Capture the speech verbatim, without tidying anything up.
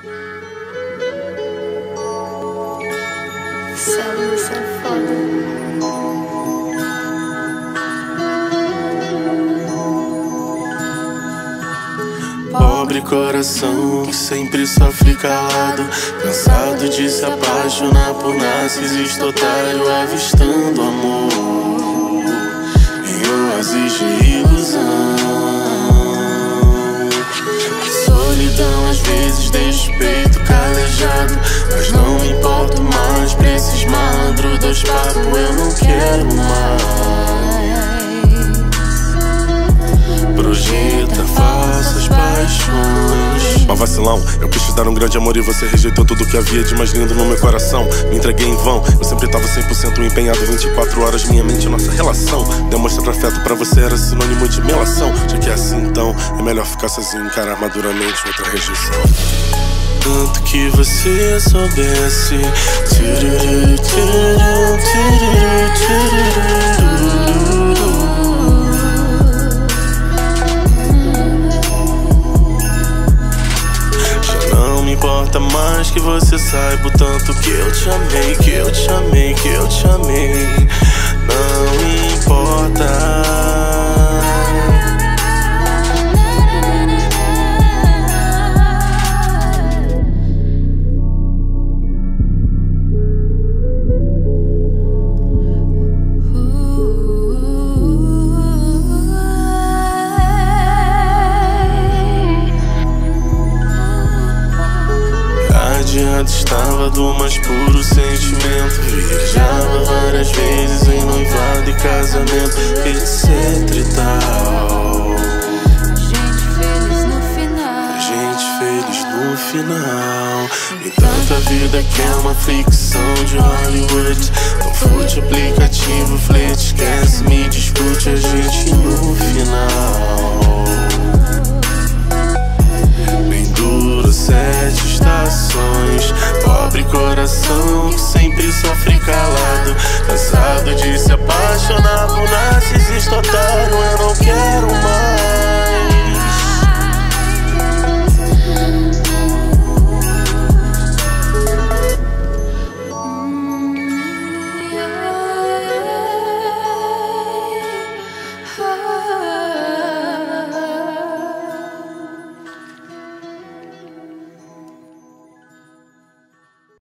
Sério, isso é foda. Pobre coração que sempre sofre calado, cansado de se apaixonar por narcisista otário, avistando amor em oásis de ilusão. A solidão às vezes deixa o peito calejado, mas não me importo mais pra esses malandros dos papos, eu não quero mais. Projeta falsas paixões. Ó vacilão, eu quis te dar um grande amor e você rejeitou tudo que havia de mais lindo no meu coração. Me entreguei em vão, eu sempre tava cem por cento empenhado, vinte e quatro horas minha mente e nossa relação. Demonstrar afeto pra você era sinônimo de melação. Já que é assim então, é melhor ficar sozinho e encarar maduramente outra rejeição. Tanto que você soubesse. Tururu, tururu, tururu, tururu. Não importa mais que você saiba o tanto que eu te amei, que eu te amei, que eu te amei. Não importa. Estava do mais puro sentimento, viajava várias vezes em noivado e casamento, etc e tal. Gente feliz no final. Gente feliz no final. Entanto a vida que é uma ficção de Hollywood. Não fute aplicativo, flete, esquece, me discute, a gente